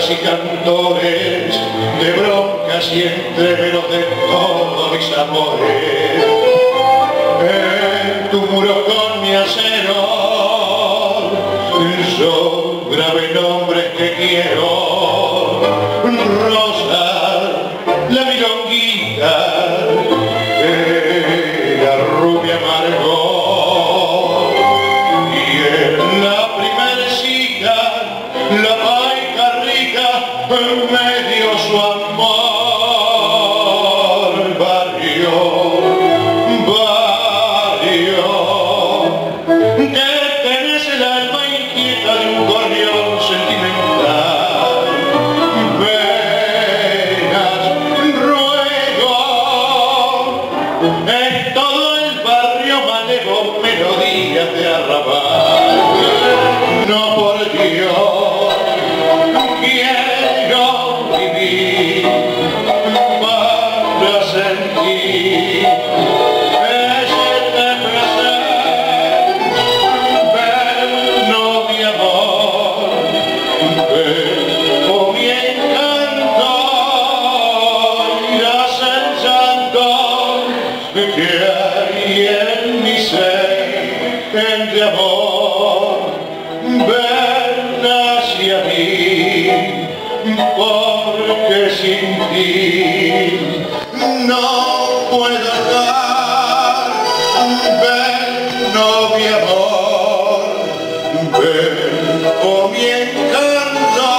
poetas y cantores, de broncas y entreveros de todos mis amores. En tu muro con mi acero, son graves nombres que quiero. Rosa, la milonguita, la rubia amargó, y en la primera cita, la paica rica me dio su amor. Barrio, que tenés el alma inquieta de un gorrión sentimental. Venas, ruego, es todo el barrio malevo, melodías de arrabal. No por Dios quiero vivir para sentir ese placer. Ver, no mi amor, ver, oh mi encanto, irás el llanto que hay en mi ser, de amor. Ven hacia mí, porque sin ti no puedo dar. Ven, no mi amor, ven, oh mi encanto,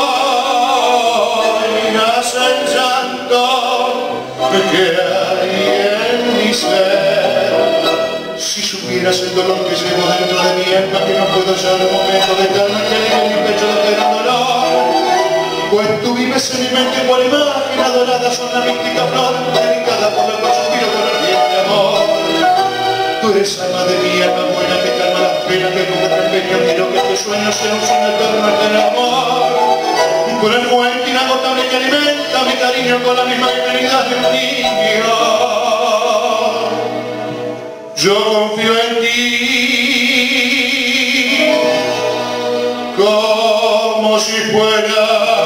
irás el llanto que hay en mi ser. Si supieras el dolor que llevo dentro de mi alma, que no puedo ya el momento de calma que vive en mi pecho de gran dolor. Pues tú vives en mi mente por imagen adorada, son la mística flor dedicada por la cual suspiro con ardiente amor. Tú eres alma de mi alma buena que calma las penas, que con gran empeño quiero que este sueño sea un sueño eterno del amor. Con el fuente inagotable que alimenta mi cariño con la misma divinidad de un niño. Yo confío en ti como si fuera